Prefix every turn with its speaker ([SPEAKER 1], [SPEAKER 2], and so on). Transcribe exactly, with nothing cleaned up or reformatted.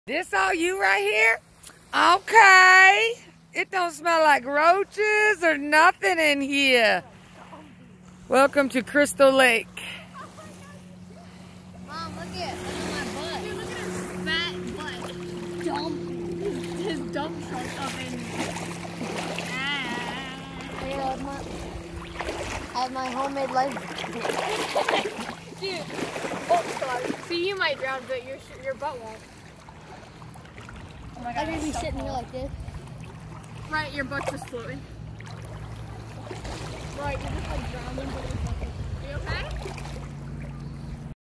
[SPEAKER 1] This all you right here? Okay. It don't smell like roaches or nothing in here. Welcome to Crystal Lake.
[SPEAKER 2] Mom, look at, look at my butt. Dude, look at his fat butt. Dump. His dump truck up in. Ah. I have my, I have my homemade life. Dude. Oh, sorry. See, you might drown, but your your butt won't. Oh my God. I'm gonna be sitting here like this. Right, your butt's just floating. Right, you're just like drowning, but it's okay. Are you okay?